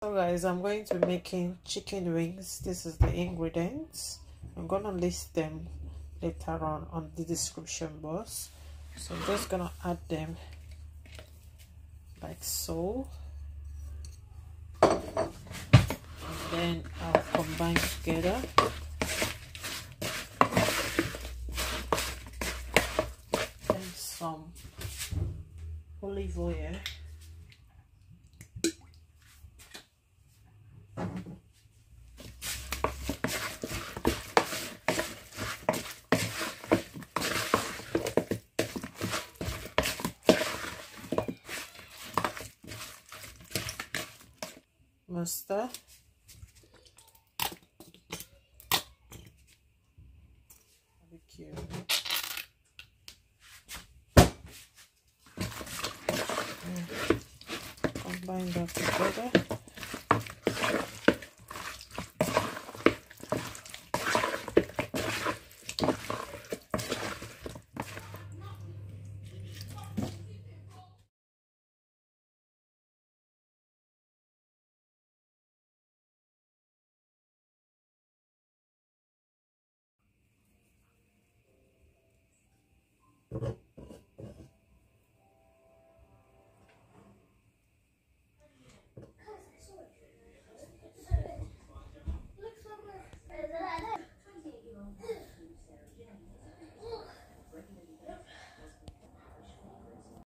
So guys, I'm going to be making chicken wings. This is the ingredients. I'm gonna list them later on the description box. So I'm just gonna add them like so, and then I'll combine together. And some olive oil. Mustard, barbecue, combine that together.